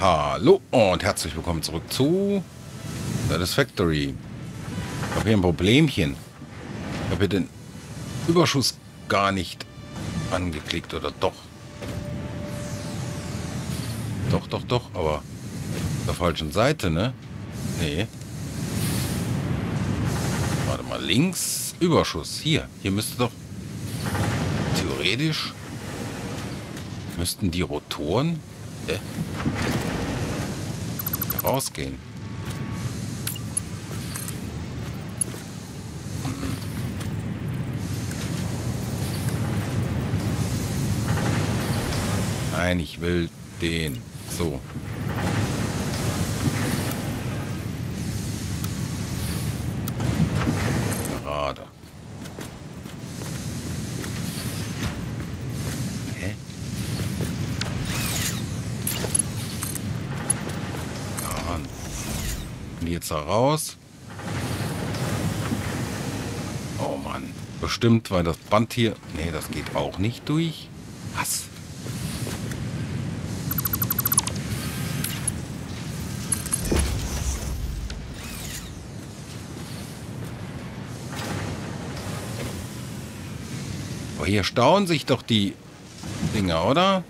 Hallo und herzlich willkommen zurück zu Satisfactory. Ich habe hier ein Problemchen. Ich habe hier den Überschuss gar nicht angeklickt, oder doch? Doch, aber auf der falschen Seite, ne? Nee. Warte mal, links Überschuss. Hier müsste doch theoretisch müssten die Rotoren rausgehen. Nein, ich will den. So. Gerade. Hä? Ja, und jetzt da raus. Oh Mann. Bestimmt, weil das Band hier... Nee, das geht auch nicht durch. Was? Aber hier stauen sich doch die Dinger, oder?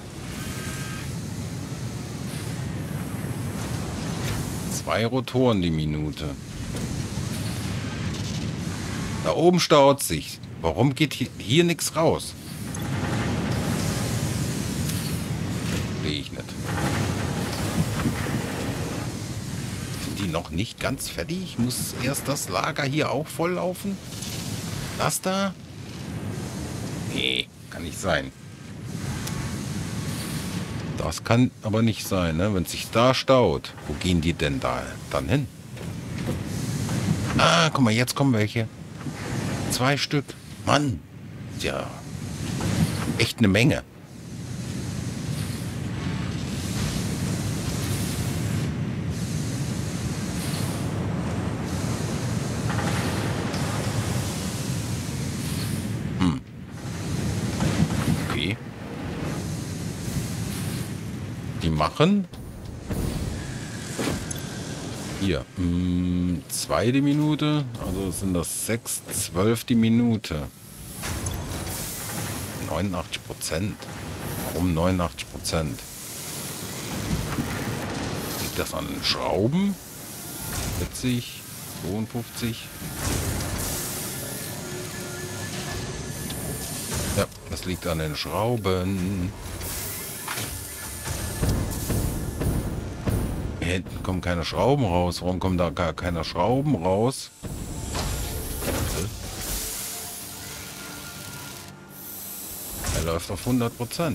Zwei Rotoren die Minute. Da oben staut sich. Warum geht hier nichts raus? Sehe ich nicht. Sind die noch nicht ganz fertig? Muss erst das Lager hier auch voll laufen? Das da? Nee, kann nicht sein. Das kann aber nicht sein, ne? Wenn es sich da staut. Wo gehen die denn da dann hin? Ah, guck mal, jetzt kommen welche. 2 Stück. Mann. Ja. Echt eine Menge. Okay. Die machen... Hier. 2 die Minute. Also sind das 6, 12 die Minute. 89%. Warum 89%? Liegt das an den Schrauben? 40, 52. Ja, das liegt an den Schrauben. Hier hinten kommen keine Schrauben raus. Warum kommen da gar keine Schrauben raus? Er läuft auf 100%.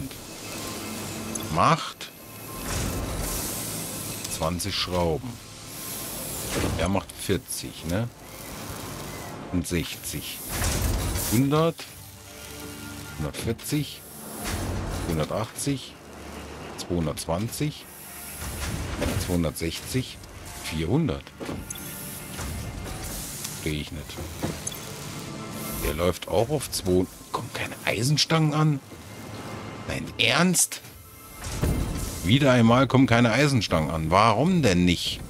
Macht 20 Schrauben. Er macht 40, ne? Und 60. 100. 140. 180. 220. 260, 400. Sehe ich nicht. Der läuft auch auf 2. Kommen keine Eisenstangen an? Dein Ernst? Wieder einmal kommen keine Eisenstangen an. Warum denn nicht?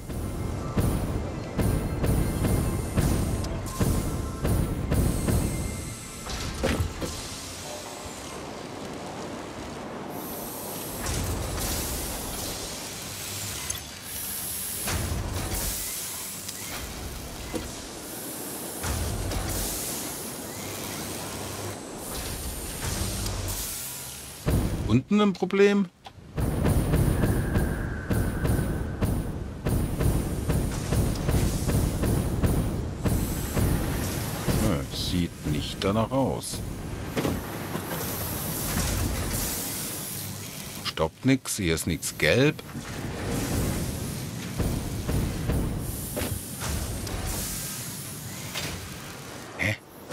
Unten ein Problem? Sieht nicht danach aus. Stoppt nichts, hier ist nichts gelb. Hä?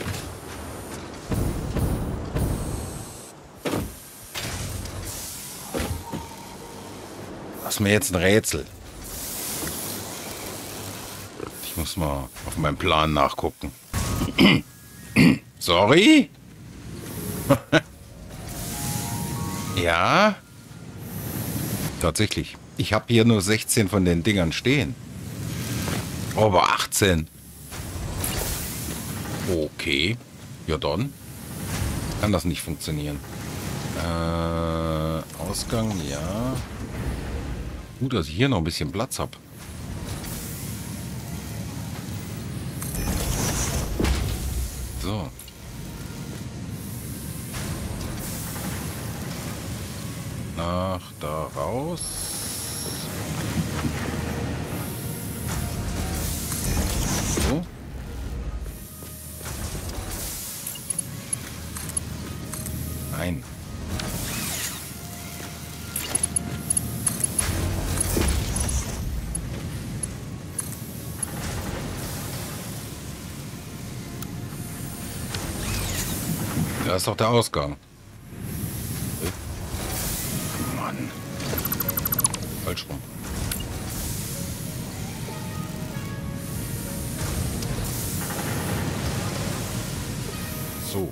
Das ist mir jetzt ein Rätsel. Ich muss mal auf meinen Plan nachgucken. Sorry? Ja? Tatsächlich. Ich habe hier nur 16 von den Dingern stehen. Oh, aber 18. Okay. Ja dann. Kann das nicht funktionieren. Ausgang, ja. Gut, dass ich hier noch ein bisschen Platz habe. So. Nach da raus. So. Nein. Da ist doch der Ausgang. Mann. Falsch rum. So.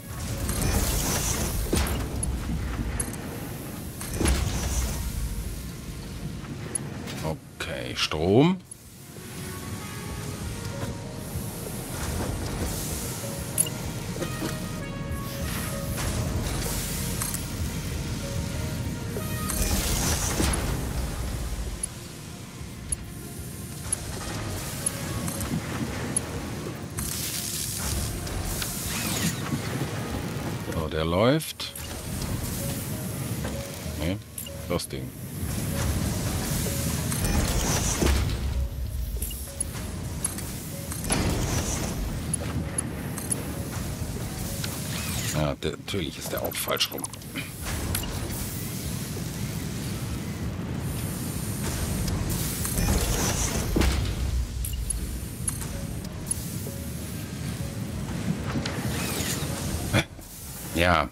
Okay, Strom. So, der läuft. Nee, das Ding. Ja, natürlich ist der auch falsch rum. Ja.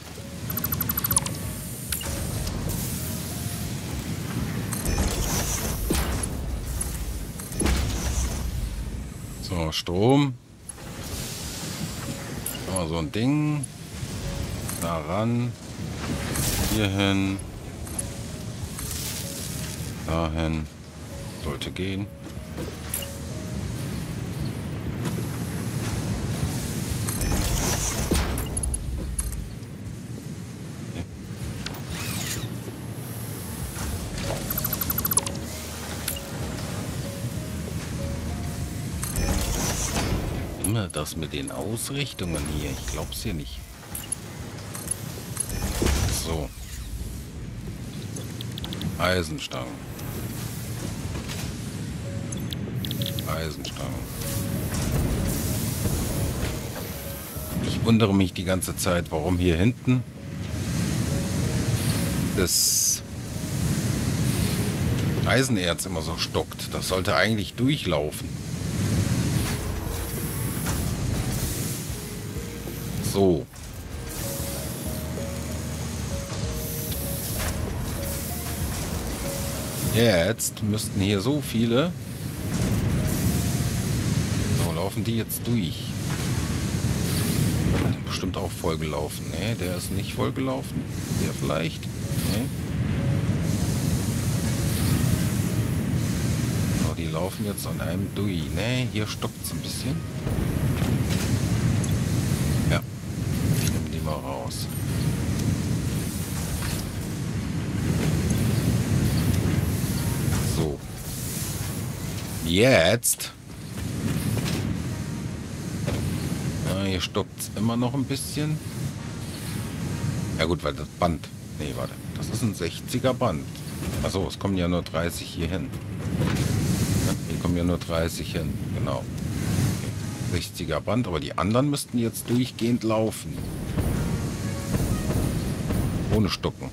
So, Strom. Oh, so ein Ding. Daran. Hierhin. Dahin. Sollte gehen. Immer das mit den Ausrichtungen hier. Ich glaub's hier nicht. So. Eisenstangen. Eisenstangen. Ich wundere mich die ganze Zeit, warum hier hinten das Eisenerz immer so stockt. Das sollte eigentlich durchlaufen. So. Jetzt müssten hier so viele. So, laufen die jetzt durch. Bestimmt auch vollgelaufen. Ne, der ist nicht vollgelaufen. Der vielleicht. Ne. So, die laufen jetzt an einem durch. Ne, hier stockt es ein bisschen. Ja. Ich nehme die mal raus. So. Jetzt. Ja, hier stockt es immer noch ein bisschen. Ja gut, weil das Band. Nee, warte. Das ist ein 60er Band. Achso, es kommen ja nur 30 hier hin. Ja, hier kommen ja nur 30 hin. Genau. Okay. 60er Band, aber die anderen müssten jetzt durchgehend laufen. Ohne Stocken.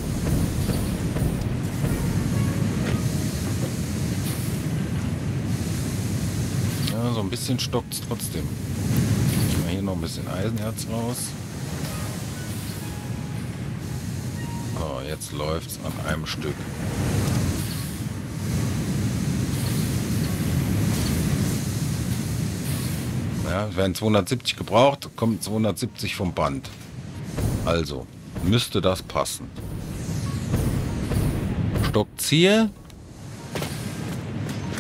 Ja, so ein bisschen stockt es trotzdem. Hier noch ein bisschen Eisenerz raus. So, jetzt läuft es an einem Stück. Ja, es werden 270 gebraucht, kommt 270 vom Band. Also, müsste das passen. Stockt's hier?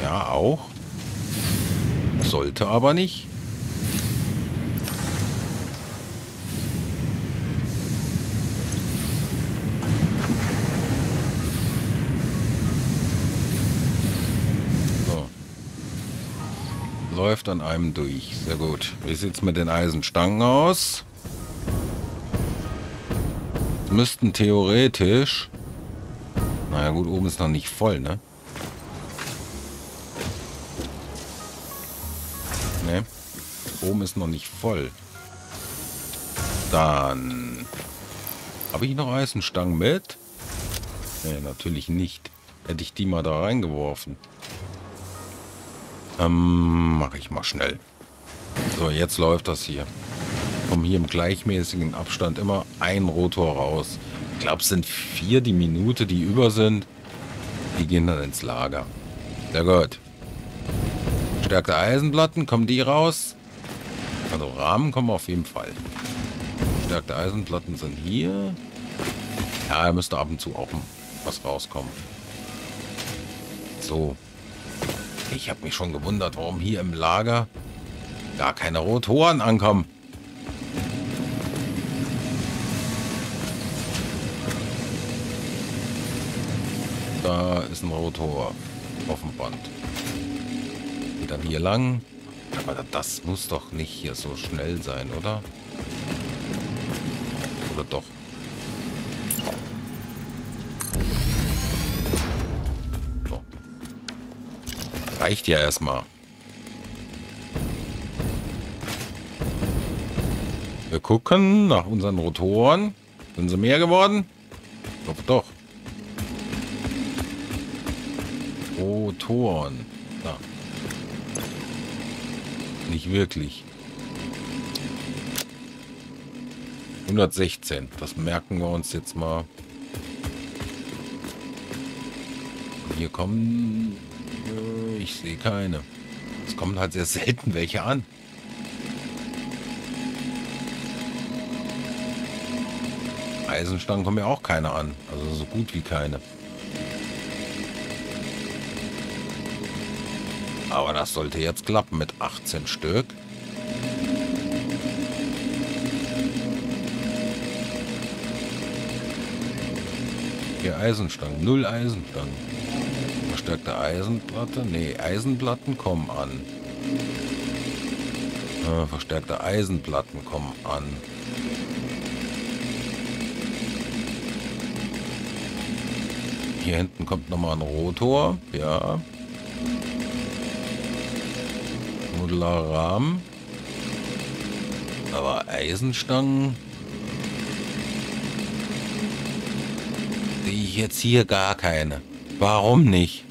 Ja, auch. Sollte aber nicht. So. Läuft an einem durch. Sehr gut. Wie sieht es mit den Eisenstangen aus? Müssten theoretisch... Naja gut, oben ist noch nicht voll, ne? Ne? Oben ist noch nicht voll. Dann... Habe ich noch Eisenstangen mit? Ne, natürlich nicht. Hätte ich die mal da reingeworfen. Mache ich mal schnell. So, jetzt läuft das hier. Kommen hier im gleichmäßigen Abstand immer ein Rotor raus. Ich glaube, es sind 4 die Minute, die über sind. Die gehen dann ins Lager. Sehr gut. Stärkte Eisenplatten, kommen die raus? Also Rahmen kommen auf jeden Fall. Stärkte Eisenplatten sind hier. Ja, da müsste ab und zu auch was rauskommen. So. Ich habe mich schon gewundert, warum hier im Lager gar keine Rotoren ankommen. Da ist ein Rotor auf dem Band. Geht dann hier lang. Aber das muss doch nicht hier so schnell sein, oder? Oder doch? So. Reicht ja erstmal. Wir gucken nach unseren Rotoren. Sind sie mehr geworden? Ich hoffe doch. Rotoren. Da. Nicht wirklich. 116. Das merken wir uns jetzt mal. Hier kommen... ich sehe keine. Es kommen halt sehr selten welche an. Eisenstangen kommen ja auch keine an. Also so gut wie keine. Aber das sollte jetzt klappen mit 18 Stück. Hier Eisenstangen. 0 Eisenstangen. Verstärkte Eisenplatte. Nee, Eisenplatten kommen an. Verstärkte Eisenplatten kommen an. Hier hinten kommt nochmal ein Rotor. Ja. Modularer Rahmen. Aber Eisenstangen sehe ich jetzt hier gar keine. Warum nicht?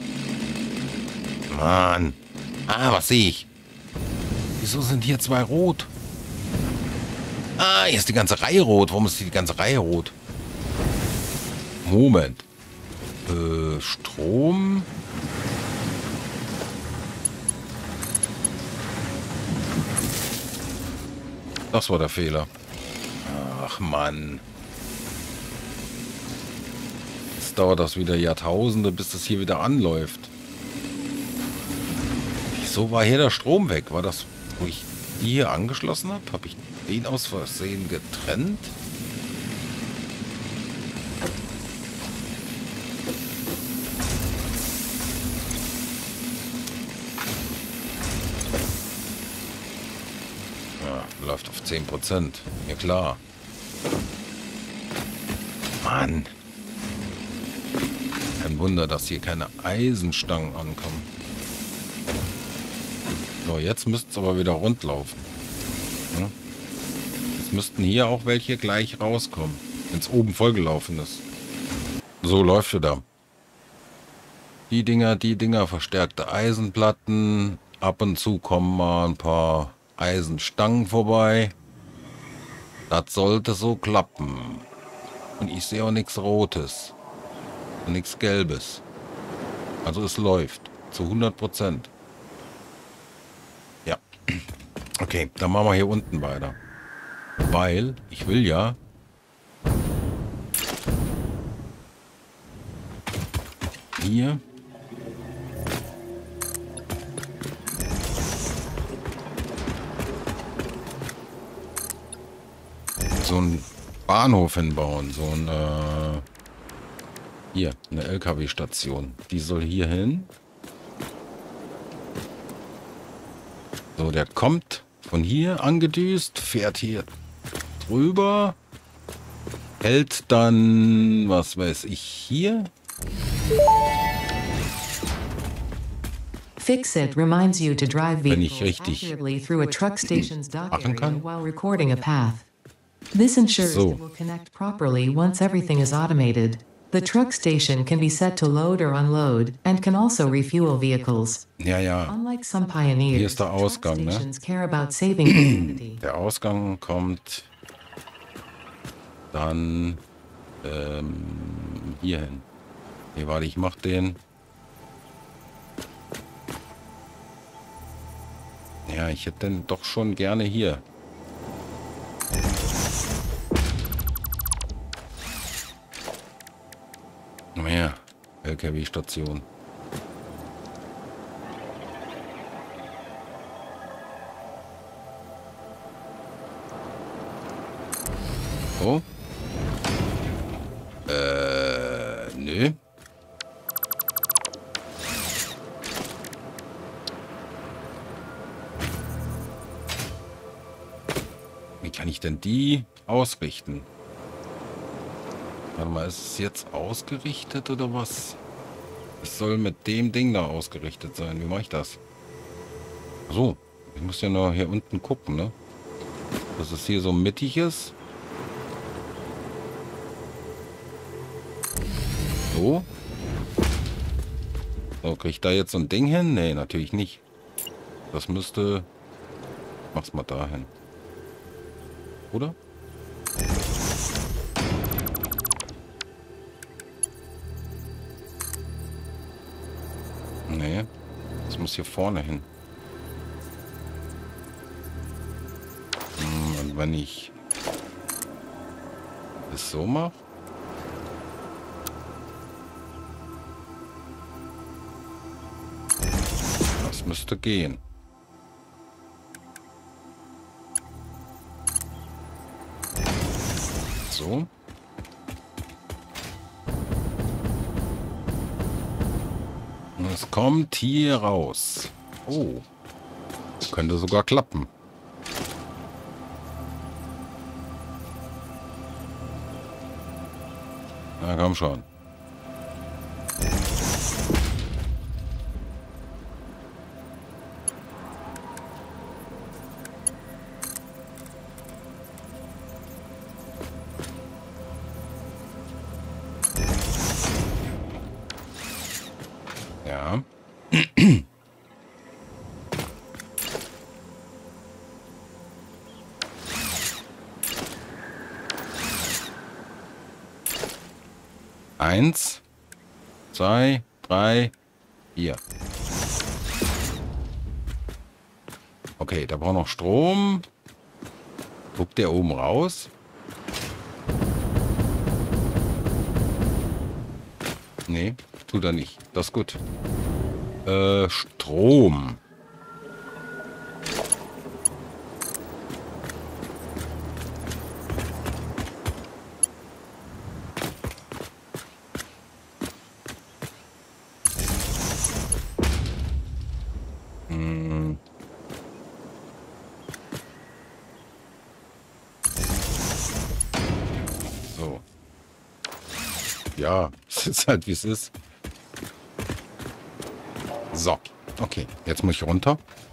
Mann. Ah, was sehe ich? Wieso sind hier 2 rot? Ah, hier ist die ganze Reihe rot. Warum ist die ganze Reihe rot? Moment. Strom. Das war der Fehler. Ach Mann. Jetzt dauert das wieder Jahrtausende, bis das hier wieder anläuft. Wieso war hier der Strom weg? War das, wo ich die hier angeschlossen habe? Habe ich den aus Versehen getrennt? Läuft auf 10%. Ja klar. Mann. Kein Wunder, dass hier keine Eisenstangen ankommen. So, jetzt müsste es aber wieder rund laufen. Hm? Jetzt müssten hier auch welche gleich rauskommen, wenn es oben vollgelaufen ist. So läuft er da. Die Dinger, verstärkte Eisenplatten. Ab und zu kommen mal ein paar Eisenstangen vorbei. Das sollte so klappen. Und ich sehe auch nichts Rotes. Und nichts Gelbes. Also es läuft. Zu 100%. Ja. Okay, dann machen wir hier unten weiter. Weil ich will ja... Hier einen Bahnhof hinbauen. So ein, hier, eine LKW-Station. Die soll hier hin. So, der kommt von hier angedüst, fährt hier drüber, hält dann, was weiß ich, hier. Fixit reminds you to drive Wenn ich vehicles richtig accurately through a truck station's dock machen area kann. while recording a path. This ensures So. it will connect properly once everything is automated. The truck station can be set to load or unload and can also refuel vehicles. Ja, ja. Unlike some pioneers, Hier ist der Ausgang, truck ne? stations care about saving humanity. Der Ausgang kommt dann hier hin. Nee, warte, ich mach den. Ja, ich hätte den doch schon gerne hier. Naja, LKW-Station. So. Nö. Wie kann ich denn die ausrichten? Warte mal, ist es jetzt ausgerichtet oder was? Es soll mit dem Ding da ausgerichtet sein. Wie mache ich das? So, ich muss ja nur hier unten gucken, ne? Dass es hier so mittig ist. So. So, kriege ich da jetzt so ein Ding hin? Nee, natürlich nicht. Das müsste... Mach's mal dahin. Oder? Nee. Das muss hier vorne hin. Und wenn ich es so mache... Das müsste gehen. So. Und es kommt hier raus. Oh. Könnte sogar klappen. Na komm schon. Ja. Eins, zwei, drei, vier. Okay, da braucht noch Strom. Guckt der oben raus? Nee, tut er nicht. Das ist gut. Strom. So. Ja, es ist halt wie es ist. So, okay, jetzt muss ich runter.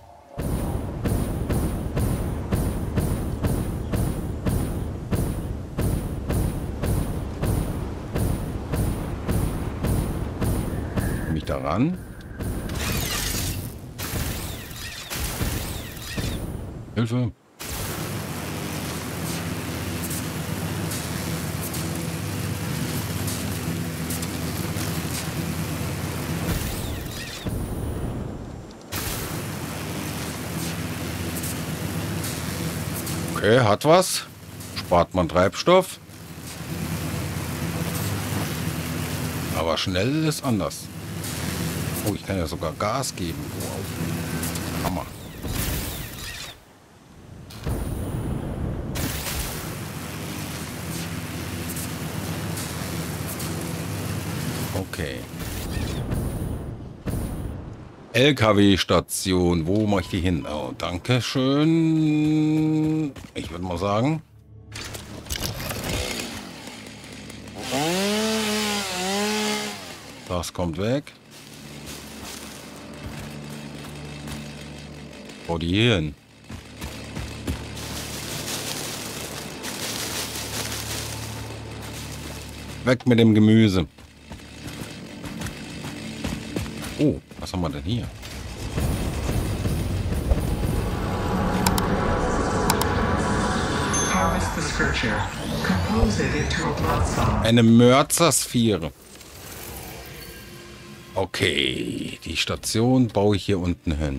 Mich daran. Hilfe. Okay, hat was. Spart man Treibstoff. Aber schnell ist anders. Oh, ich kann ja sogar Gas geben. Wow. Hammer. Okay. LKW-Station. Wo mache ich die hin? Oh, danke schön. Ich würde mal sagen. Das kommt weg. Wo die hier hin? Weg mit dem Gemüse. Oh, was haben wir denn hier? Harvest the scripture. Compose it into a blood song. Eine Mörzersphäre. Okay, die Station baue ich hier unten hin.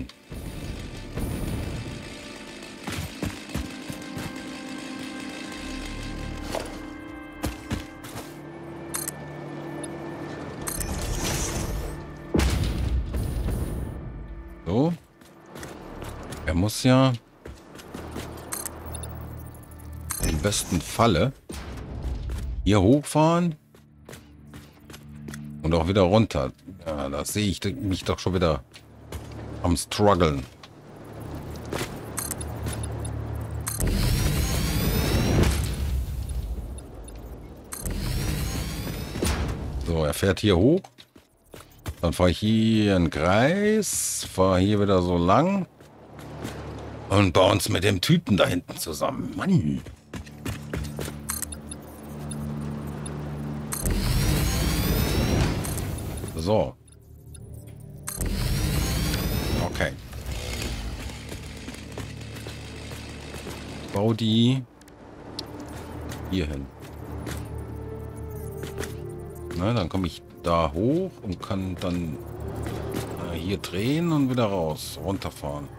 So. Er muss ja im besten Falle hier hochfahren und auch wieder runter. Ja, da sehe ich mich doch schon wieder am struggeln. So, er fährt hier hoch. Dann fahre ich hier einen Kreis, fahre hier wieder so lang und baue uns mit dem Typen da hinten zusammen. Mann. So. Okay. Bau die hier hin. Na, dann komme ich da hoch und kann dann hier drehen und wieder raus, runterfahren.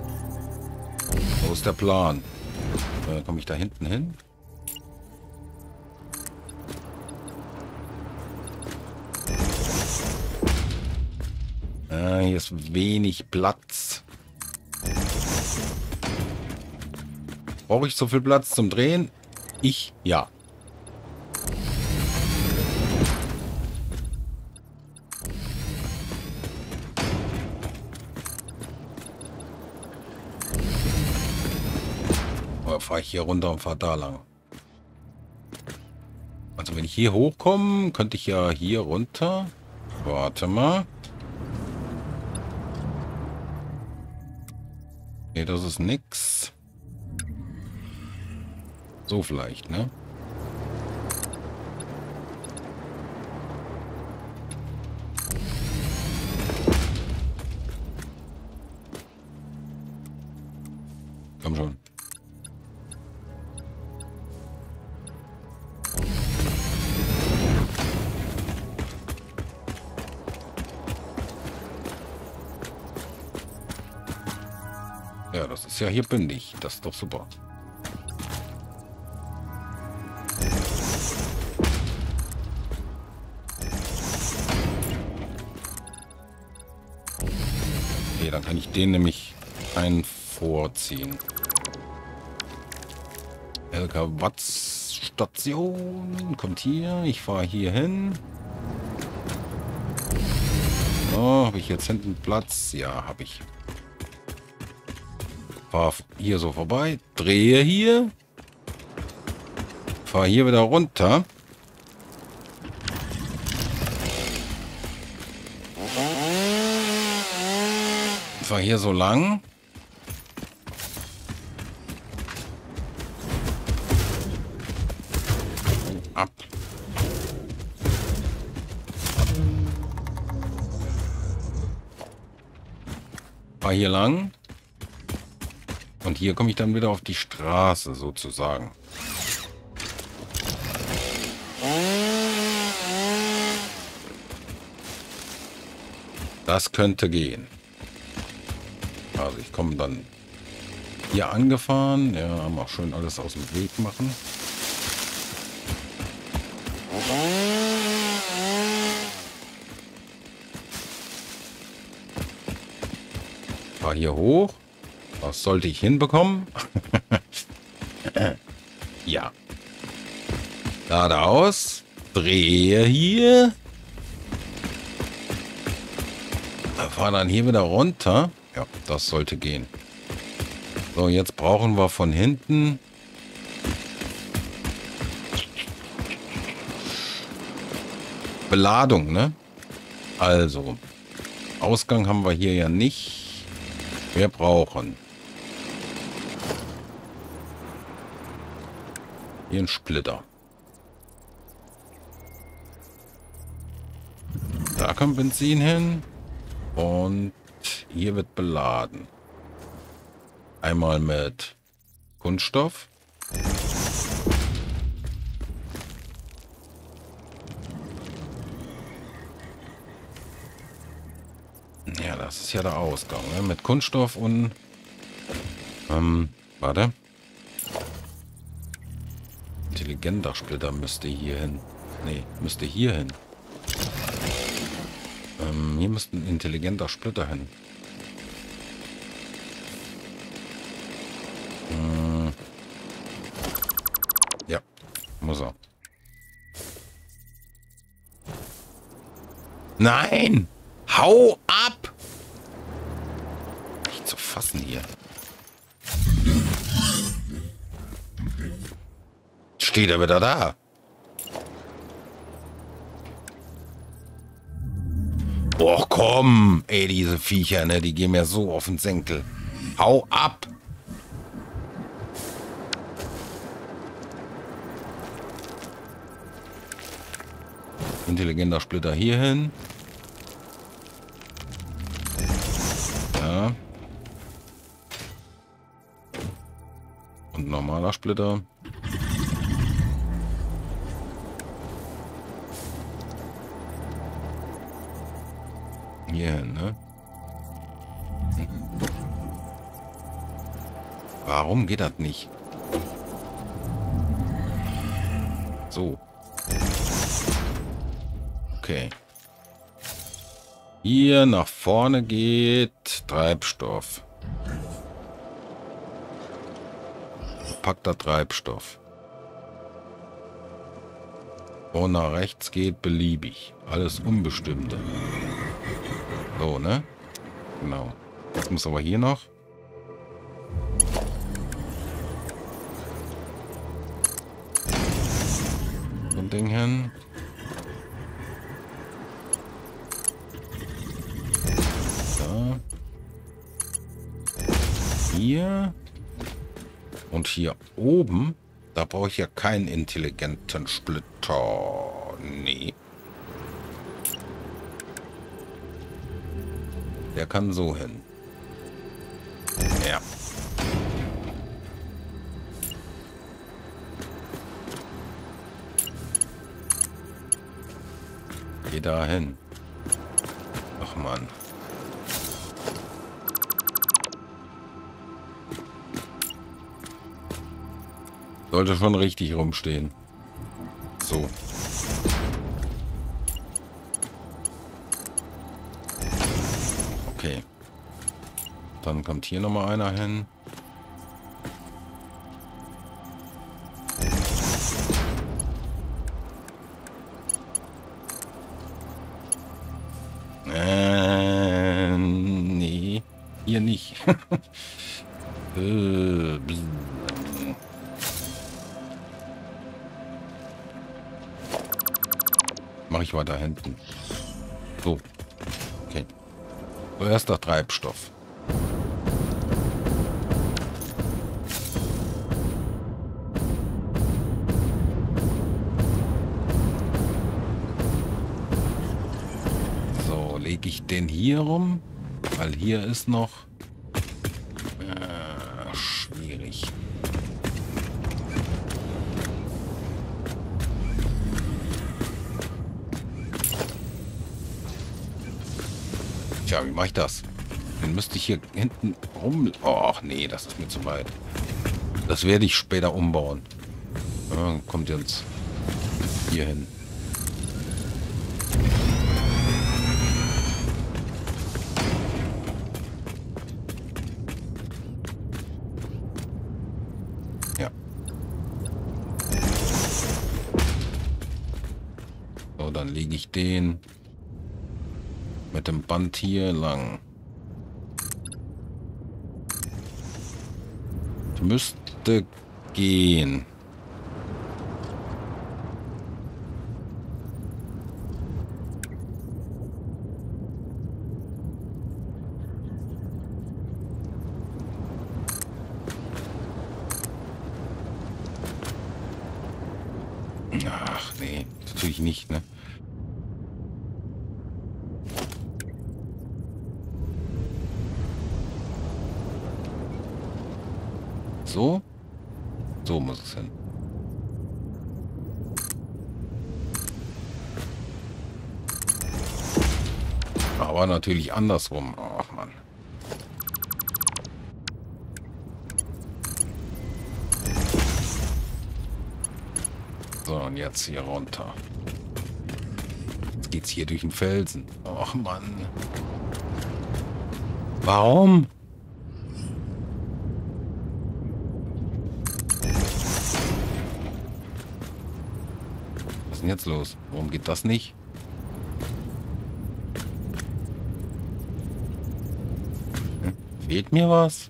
So ist der Plan. Dann komme ich da hinten hin. Hier ist wenig Platz. Brauche ich so viel Platz zum Drehen? Ja. Oder fahre ich hier runter und fahre da lang? Also wenn ich hier hochkomme, könnte ich ja hier runter. Warte mal. Nee, das ist nix. So vielleicht, ne? Komm schon. Ja, das ist ja hier bündig. Das ist doch super. Okay, dann kann ich den nämlich einen vorziehen. LK Watts Station kommt hier. Ich fahre hier hin. Oh, habe ich jetzt hinten Platz? Ja, habe ich. Fahr hier so vorbei, drehe hier, fahr hier wieder runter. Fahr hier so lang. Ab. Fahr hier lang. Und hier komme ich dann wieder auf die Straße sozusagen. Das könnte gehen. Also ich komme dann hier angefahren. Ja, auch schön alles aus dem Weg machen. Fahr hier hoch. Das sollte ich hinbekommen. Ja. Lade aus. Drehe hier. Fahren dann hier wieder runter. Ja, das sollte gehen. So, jetzt brauchen wir von hinten Beladung, ne? Also, Ausgang haben wir hier ja nicht. Wir brauchen hier einen Splitter. Da kommt Benzin hin. Und hier wird beladen. Einmal mit Kunststoff. Ja, das ist ja der Ausgang, ne? Mit Kunststoff und warte. Intelligenter Splitter müsste hier hin. Nee, müsste hier hin. Hier müsste ein intelligenter Splitter hin. Ja, muss er. Nein! Hau ab! Nicht zu fassen hier. Steht er wieder da? Och komm, ey, diese Viecher, ne, die gehen mir so auf den Senkel. Hau ab! Intelligenter Splitter hier hin. Ja. Und normaler Splitter. Hier hin, ne? Warum geht das nicht? So. Okay. Hier nach vorne geht Treibstoff. Verpackter Treibstoff. Und nach rechts geht beliebig. Alles Unbestimmte. So, ne? Genau. Jetzt muss aber hier noch. So ein Ding hin. Da. Hier. Und hier oben. Da brauche ich ja keinen intelligenten Splitter. Nee. Der kann so hin. Ja. Geh da hin. Ach Mann. Sollte schon richtig rumstehen. So. Okay. Dann kommt hier noch mal einer hin. Nee. Hier nicht. Mache ich weiter hinten. So. Okay. Zuerst der Treibstoff. So, lege ich den hier rum, weil hier ist noch schwierig. Tja, wie mache ich das? Den müsste ich hier hinten rum... Och, nee, das ist mir zu weit. Das werde ich später umbauen. Ja, kommt jetzt hier hin. Ja. So, dann lege ich den... Mit dem Band hier lang. Müsste gehen. Ach nee, natürlich nicht, ne? So? So muss es hin. Aber natürlich andersrum. Ach Mann. So, und jetzt hier runter. Jetzt geht's hier durch den Felsen. Ach Mann. Warum? Was ist denn jetzt los? Warum geht das nicht? Hm? Fehlt mir was?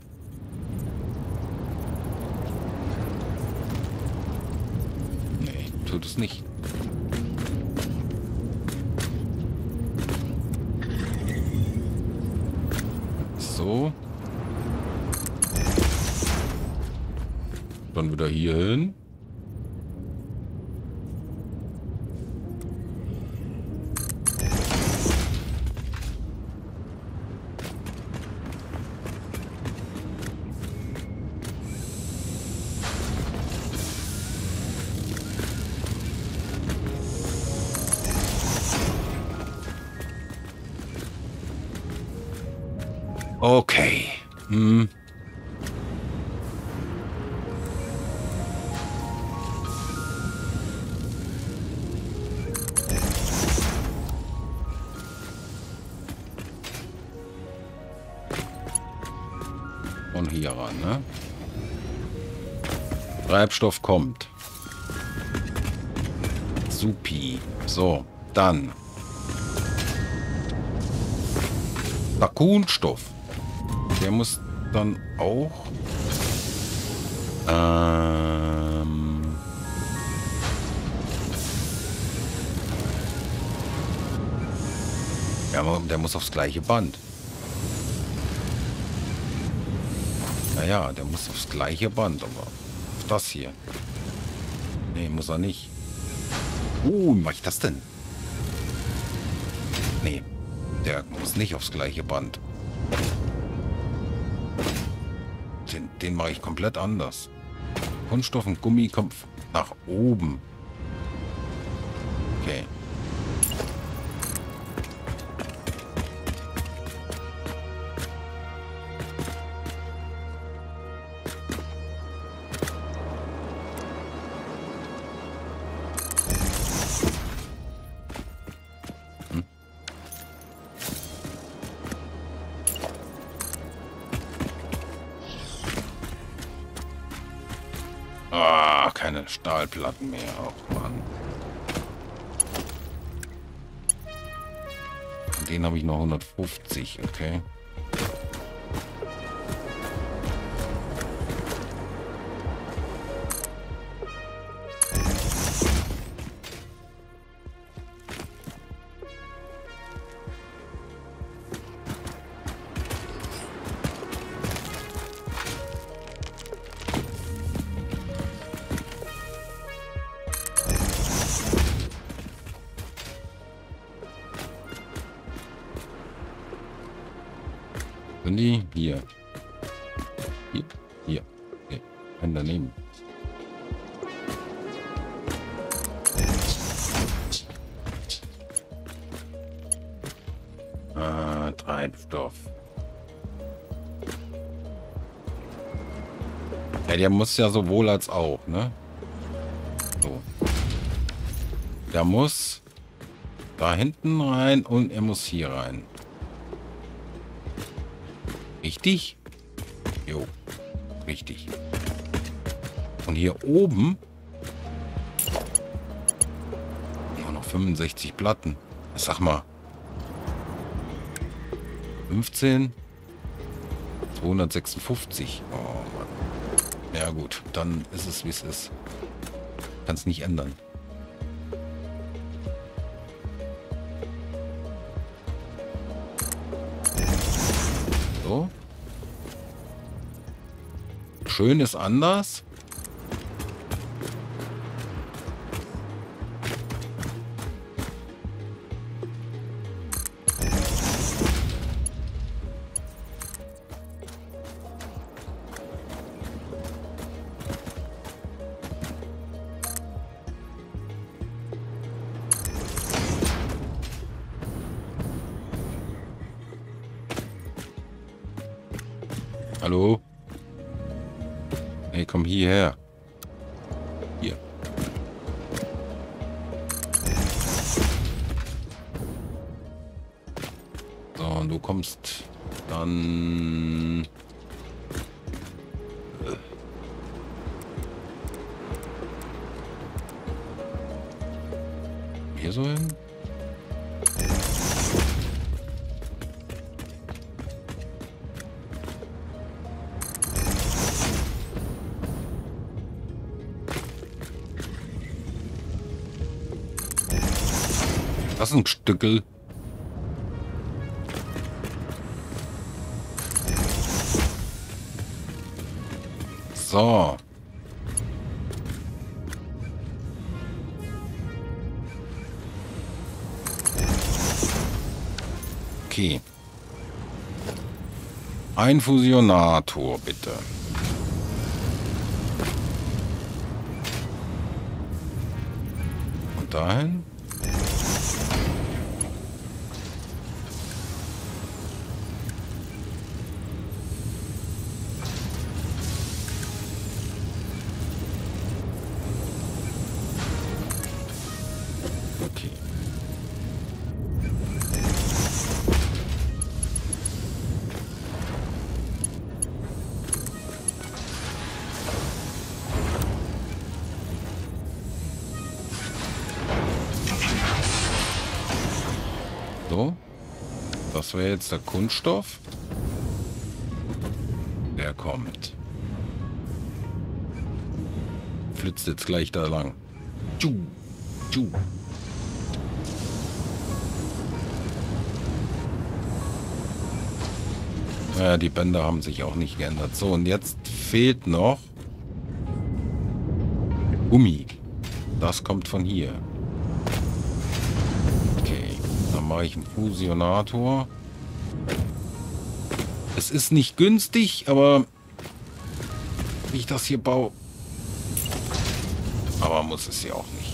Nee, tut es nicht. So. Dann wieder hier hin. Okay. Hm. Und hier ran, ne? Treibstoff kommt. Supi. So, dann. Der Kunststoff. Der muss dann auch... ja, der muss aufs gleiche Band. Naja, der muss aufs gleiche Band, aber auf das hier. Nee, muss er nicht. Wie mach ich das denn? Nee, der muss nicht aufs gleiche Band. Den mache ich komplett anders. Kunststoff und Gummi kommt nach oben. Okay. Ah, keine Stahlplatten mehr. Oh Mann. Den habe ich noch 150, okay. Sind die? Hier. Hier. Hier. Okay. Einen daneben. Treibstoff. Ja, der muss ja sowohl als auch, ne? So. Der muss da hinten rein und er muss hier rein. Richtig? Jo, richtig. Und hier oben nur noch 65 Platten. Sag mal. 15. 256. Oh Mann. Ja gut, dann ist es wie es ist. Kann es nicht ändern. So. Schön ist anders. Hallo? Hey, komm hierher. Hier. So, und du kommst dann... Hier so hin? Das ist ein Stückel. So. Okay. Ein Fusionator, bitte. Und dahin? Okay. So. Das wäre jetzt der Kunststoff. Der kommt. Flitzt jetzt gleich da lang. Tschu, tschu. Naja, die Bänder haben sich auch nicht geändert. So, und jetzt fehlt noch Gummi. Das kommt von hier. Okay, dann mache ich einen Fusionator. Es ist nicht günstig, aber wie ich das hier baue. Aber muss es ja auch nicht.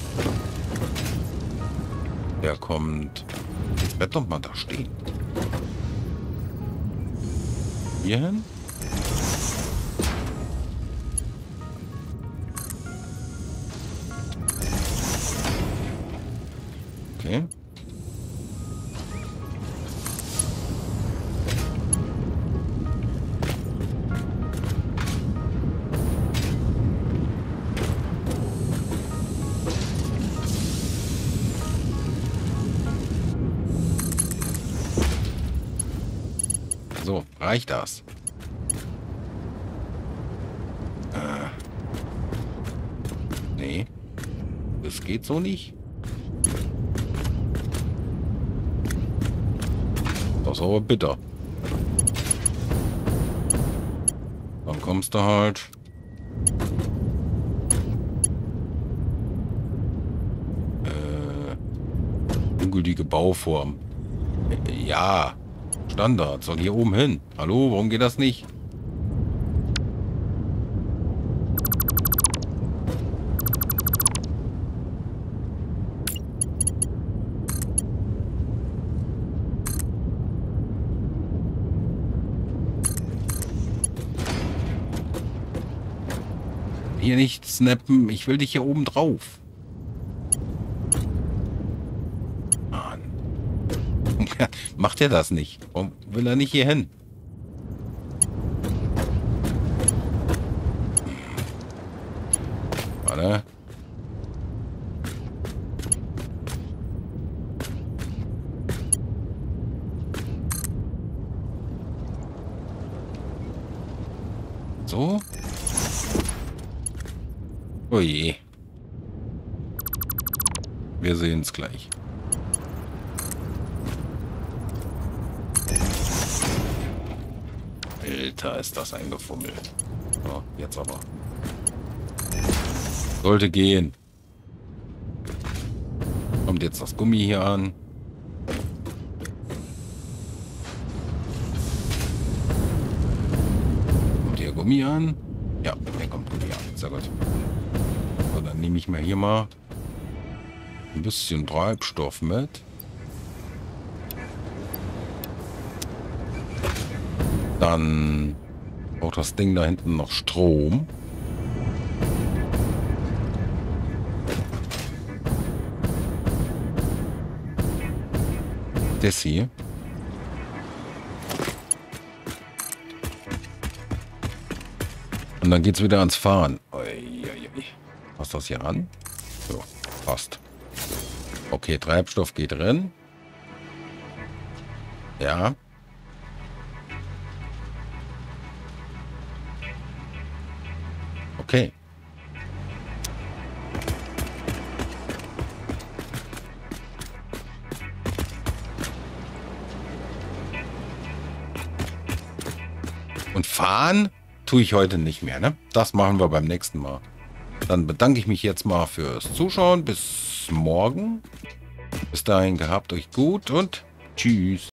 Der kommt. Jetzt bleibt doch mal da stehen. Hier hin. Okay. So, reicht das? Nee. Das geht so nicht. Das ist aber bitter. Dann kommst du halt. Ungültige Bauform. Ja. Standard. Soll hier oben hin. Hallo, warum geht das nicht? Hier nicht snappen. Ich will dich hier oben drauf. Mann. Macht er das nicht? Warum will er nicht hier hin? Warte. So. Oh je. Wir sehen es gleich. Alter, ist das ein Gefummel. So, jetzt aber. Sollte gehen. Kommt jetzt das Gummi hier an. Kommt hier Gummi an? Ja, hier kommt Gummi an. Sehr gut. So, dann nehme ich mir hier mal ein bisschen Treibstoff mit. Dann braucht das Ding da hinten noch Strom. Das hier. Und dann geht's wieder ans Fahren. Passt das hier an? So, passt. Okay, Treibstoff geht drin. Ja. Okay. Und fahren tue ich heute nicht mehr, ne? Das machen wir beim nächsten Mal. Dann bedanke ich mich jetzt mal fürs Zuschauen. Bis morgen. Bis dahin gehabt euch gut und tschüss.